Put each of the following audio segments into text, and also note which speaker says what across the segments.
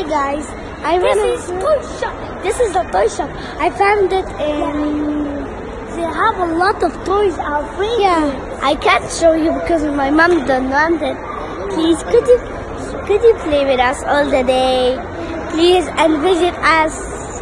Speaker 1: guys, this is the toy shop. I found it in. They have a lot of toys already.
Speaker 2: Yeah.
Speaker 1: I can't show you because my mom don't want it. Please, could you play with us all the day? Please, and visit us.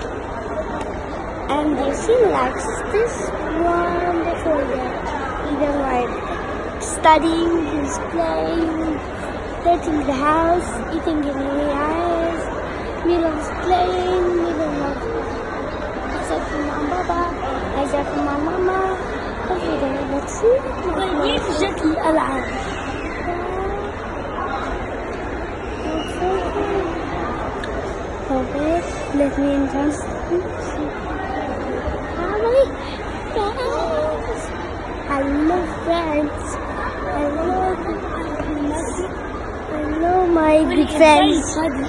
Speaker 1: And you see, like this wonderful day. Even like studying, he's playing, painting the house, eating in the eyes. We love playing, we don't love except for my Baba, except for my Mama. Every day, let's see. Okay, let me introduce family, friends. Hello, friends. Hello, my good friends.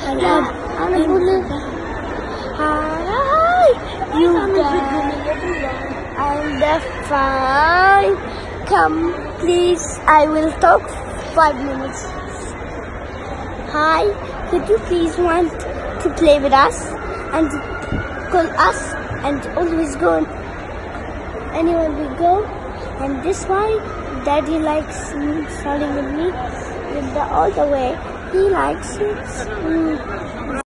Speaker 1: Hi, you guys. I'm fine. Come, please. I will talk 5 minutes. Hi, could you please want to play with us and call us and always go anywhere we go? And this why Daddy likes studying with me all the way. He likes it.